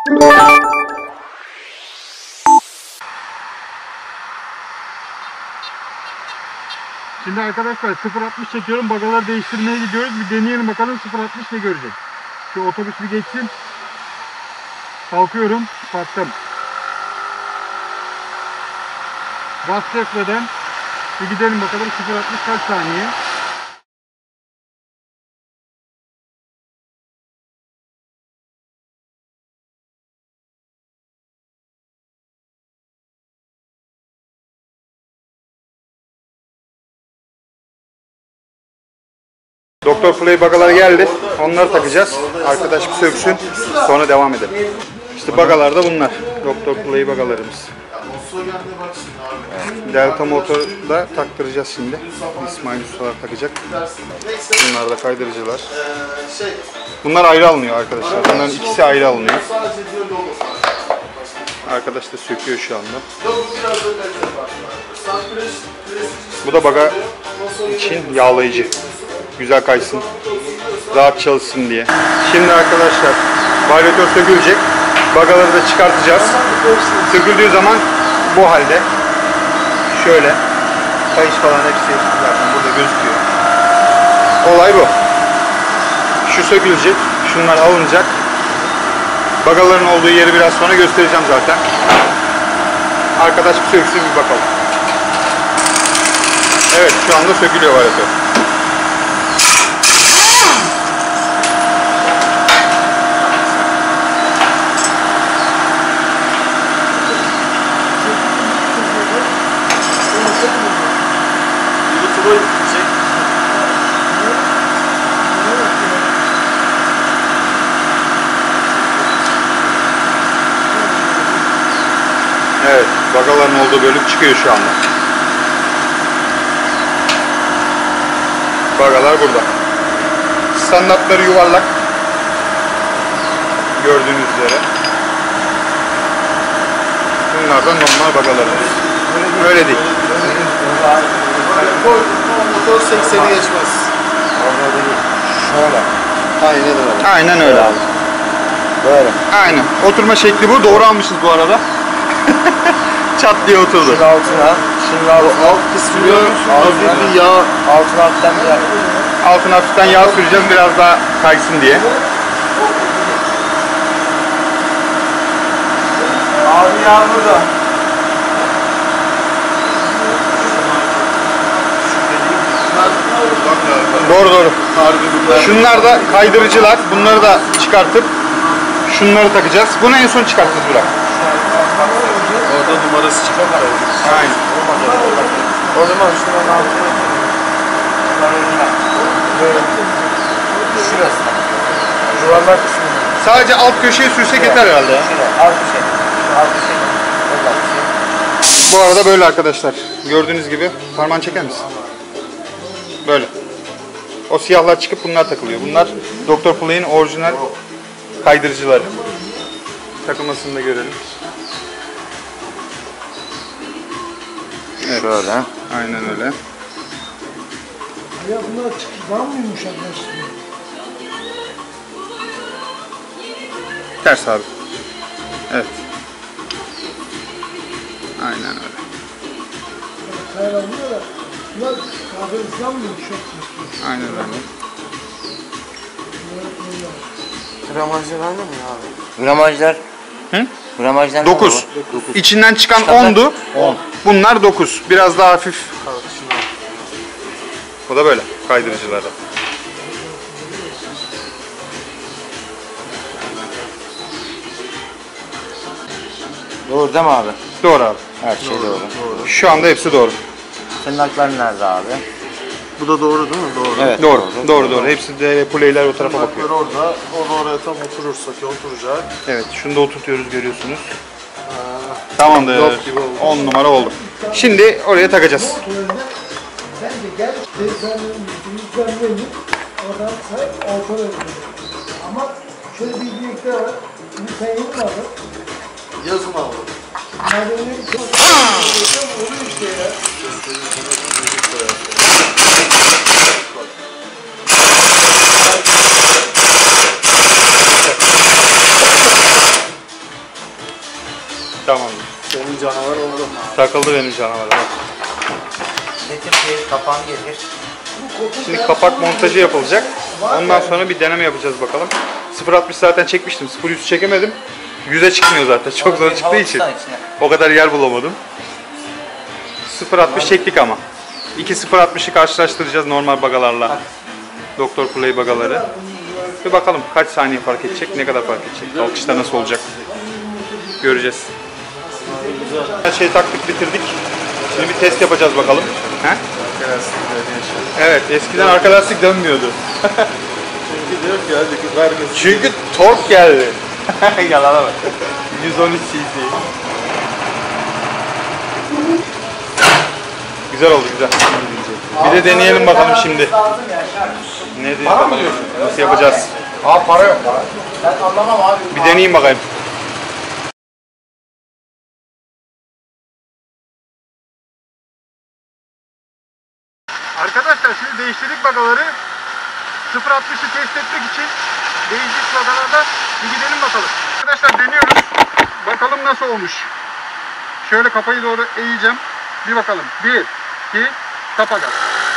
Şimdi arkadaşlar 0.60 çekiyorum. Bagaları değiştirmeye gidiyoruz. Bir deneyelim bakalım 0.60 ne görecek. Şu otobüs bir geçsin. Kalkıyorum. Kalktım. Gaz kesmeden bir gidelim bakalım 0.60 kaç saniye. Doktor Play bagalar geldi. Onları takacağız. Arkadaş bir söksün. Sonra devam edelim. İşte bagalar da bunlar. Doktor Play bagalarımız. Delta motoru da taktıracağız şimdi. İsmail Ustalar takacak. Bunlar da kaydırıcılar. Bunlar ayrı alınıyor arkadaşlar. Bunların ikisi ayrı alınıyor. Arkadaş da söküyor şu anda. Bu da baga için yağlayıcı. Güzel kaysın, rahat çalışsın diye. Şimdi arkadaşlar varyatör sökülecek. Bagaları da çıkartacağız. Söküldüğü zaman bu halde. Şöyle. Kayış falan hepsi zaten burada gözüküyor. Olay bu. Şu sökülecek. Şunlar alınacak. Bagaların olduğu yeri biraz sonra göstereceğim zaten. Arkadaş bir söksün bir bakalım. Evet, şu anda sökülüyor varyatör. Evet, bagaların olduğu bölüm çıkıyor şu anda. Bagalar burada. Standartları yuvarlak. Gördüğünüz üzere. Bunlar da normal bagalarımız. Öyle değil. Motor 80'i geçmez. Şöyle. Aynen öyle. Aynen öyle abi. Böyle. Aynen. Oturma şekli bu. Doğru almışız bu arada. Çat diye oturdu. Şunun altına. Şunun altına. Alt kısmı hafif bir yağ. Altına hafiften bir yağ. Altına hafiften yağ süreceğiz biraz daha kaysın diye. Abi yağ burada. Doğru doğru. Şunlar da kaydırıcılar. Bunları da çıkartıp şunları takacağız. Bunu en son çıkartacağız Burak. Orada numarası çıkar. Aynen. O zaman şunun altına. Böyle. Şurası. Yuvarlak kısmı. Sadece alt köşeye sürsek yeter herhalde ya. Alt bir şey. Alt bir şey. Bu arada böyle arkadaşlar. Gördüğünüz gibi parmağını çeker misin? Böyle. O siyahlar çıkıp bunlar takılıyor. Bunlar Doktor Play'in orijinal kaydırıcıları. Takılmasını da görelim. Evet. Şöyle. Aynen öyle. Ya bunlar daha mı yumuşaklaştırıyor? Ters abi. Evet. Aynen öyle. Kayar alıyor da bunlar kahverizden mi yumuşaklaştırıyor? Aynen öyle. Gramajlar aynı mı abi? Gramajlar. Hı? Gramajlar 9. İçinden çıkan 10'du. 10. Bunlar 9. Biraz daha hafif. Bu da böyle kaydırıcılarda. Doğru değil mi abi? Doğru abi. Her şey doğru. Şu anda hepsi doğru. Tırnaklar nerede abi? Bu da doğru değil mi? Doğru. Evet. Doğru. Hepsi de play'ler o tarafa bakıyor. Tırnaklar orada. O da oraya tam oturursa ki oturacak. Evet, şunu da oturtuyoruz görüyorsunuz. Tamamdır. Yok gibi oldu. 10 numara oldu. Şimdi oraya takacağız. Bence gel yüzden oradan say orta veriyor. Ama şöyle bir bilgilikte var. Şimdi peynir var. Yazın aldım. Malzemeleri çok oluyor işte ya. Tamam. Senin canavar oldu. Takıldı benim canavara. Bak. Getir kapağını getir. Şimdi kapak montajı yapılacak. Ondan sonra bir deneme yapacağız bakalım. 0.60 zaten çekmiştim. 0.100 çekemedim. 100'e çıkmıyor zaten. Çok zor çıktığı için. O kadar yer bulamadım. 0.60 çektik ama. 2 0.60'ı karşılaştıracağız normal bagalarla. Doktor Play bagaları. Bir bakalım kaç saniye fark edecek, ne kadar fark edecek. Kalkışta nasıl olacak. Göreceğiz. Her şeyi taktık, bitirdik. Şimdi bir test yapacağız bakalım. He? Evet, eskiden arka lastik dönmüyordu. Çünkü diyor ki hadi ver götür. Çünkü tork geldi. Yalana bak. 113 cc. Güzel oldu, güzel. Bir de deneyelim bakalım şimdi. Ne diyor? Nasıl yapacağız? Aa para yok. Ben anlamam abi. Bir deneyeyim bakayım. Arkadaşlar şimdi değiştirdik bagaları. 0.60'ı test etmek için değişik bagalarda bir gidelim bakalım. Arkadaşlar deniyoruz. Bakalım nasıl olmuş. Şöyle kafayı doğru eğeceğim. Bir bakalım. 1, 2, kapa gaz.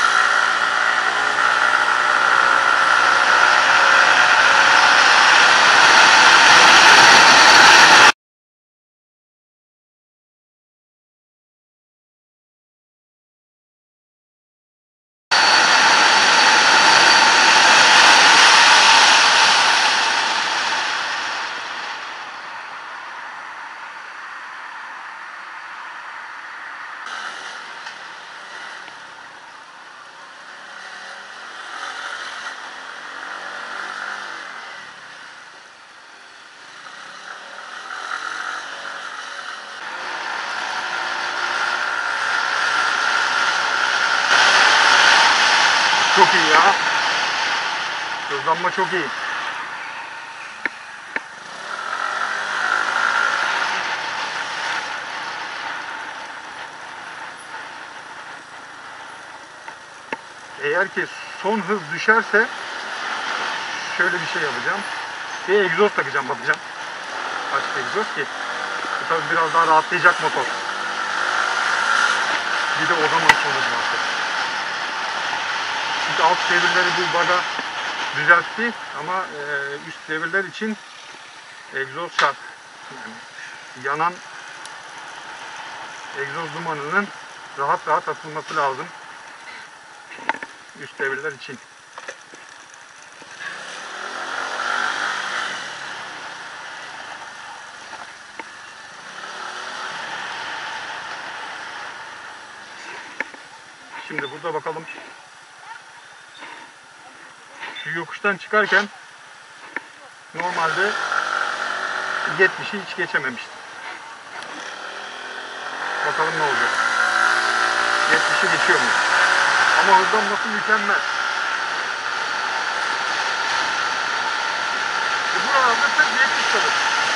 Çok iyi ya. Hızlanma çok iyi. Eğer ki son hız düşerse şöyle bir şey yapacağım. Bir egzoz takacağım, bakacağım. Açık egzoz ki bu tabii biraz daha rahatlayacak motor. Bir de o zaman sonucu artık. Çünkü alt devirleri bu baga düzeltti ama üst devirler için egzoz şart. Yani yanan egzoz dumanının rahat rahat atılması lazım. Üst devirler için. Şimdi burada bakalım. Şu yokuştan çıkarken normalde 70'i hiç geçememiştim. Bakalım ne olacak. 70'i geçiyor mu? Ama hızlanması mükemmel. Buralarda sırf 70 kalır.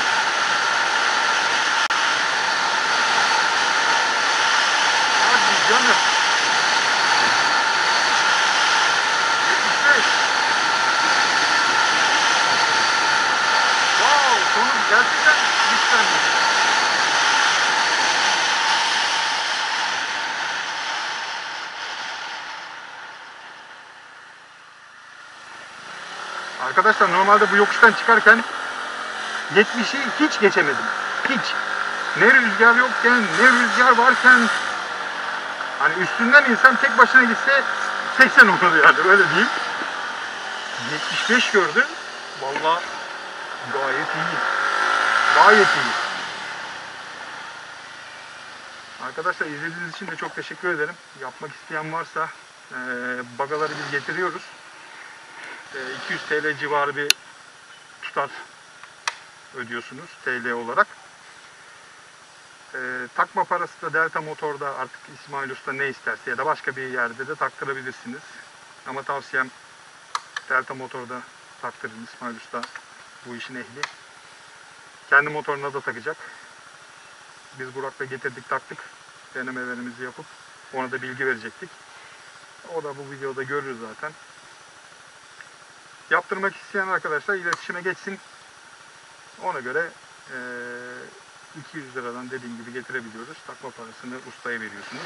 Hadi canım. 75. Wow, sonuç gerçekten güçlenmiş. Arkadaşlar normalde bu yokuştan çıkarken 70'i hiç geçemedim. Hiç. Ne rüzgar yokken, ne rüzgar varken, hani üstünden insan tek başına gitse 80 olur yani, öyle diyeyim. 75 gördüm. Vallahi gayet iyi. Gayet iyi. Arkadaşlar izlediğiniz için de çok teşekkür ederim. Yapmak isteyen varsa bagaları biz getiriyoruz. 200 TL civarı bir tutar ödüyorsunuz TL olarak. Takma parası da Delta Motor'da, artık İsmail Usta ne isterse ya da başka bir yerde de taktırabilirsiniz. Ama tavsiyem Delta Motor'da taktırın. İsmail Usta bu işin ehli. Kendi motoruna da takacak. Biz Burak'la getirdik, taktık. Denemelerimizi yapıp ona da bilgi verecektik. O da bu videoda görür zaten. Yaptırmak isteyen arkadaşlar iletişime geçsin. Ona göre 200 liradan dediğim gibi getirebiliyoruz. Takma parasını ustaya veriyorsunuz.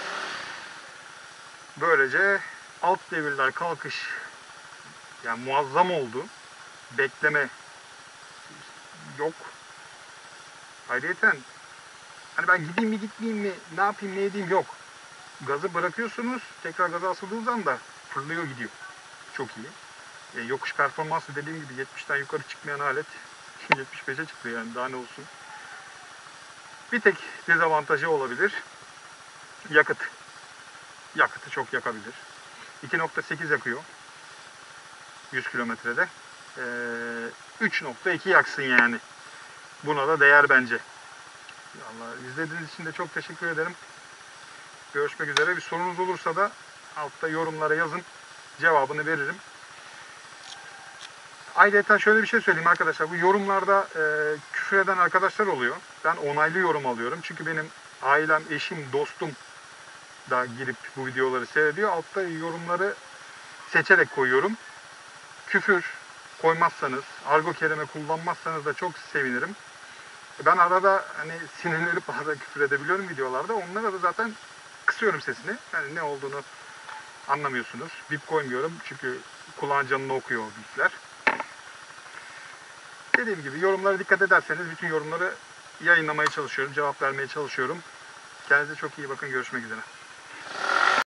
Böylece alt devirler kalkış yani muazzam oldu. Bekleme yok. Ayrıyeten hani ben gideyim mi gitmeyeyim mi, ne yapayım ne edeyim yok. Gazı bırakıyorsunuz, tekrar gaza asıldığınız anda fırlıyor gidiyor. Çok iyi. Yokuş performansı dediğim gibi 70'ten yukarı çıkmayan alet 75'e çıktı yani daha ne olsun. Bir tek dezavantajı olabilir. Yakıt. Yakıtı çok yakabilir. 2.8 yakıyor. 100 kilometrede. 3.2 yaksın yani. Buna da değer bence. Allah, izlediğiniz için de çok teşekkür ederim. Görüşmek üzere. Bir sorunuz olursa da altta yorumlara yazın. Cevabını veririm. Ayrıca şöyle bir şey söyleyeyim arkadaşlar. Bu yorumlarda küfür eden arkadaşlar oluyor. Ben onaylı yorum alıyorum. Çünkü benim ailem, eşim, dostum da girip bu videoları seyrediyor. Altta yorumları seçerek koyuyorum. Küfür koymazsanız, argo kelime kullanmazsanız da çok sevinirim. Ben arada hani sinirlenip bazen küfür edebiliyorum videolarda. Onlara da zaten kısıyorum sesini. Yani ne olduğunu anlamıyorsunuz. Bip koymuyorum çünkü kulağın canını okuyor o bipler. Dediğim gibi yorumlara dikkat ederseniz bütün yorumları yayınlamaya çalışıyorum, cevap vermeye çalışıyorum. Kendinize çok iyi bakın. Görüşmek üzere.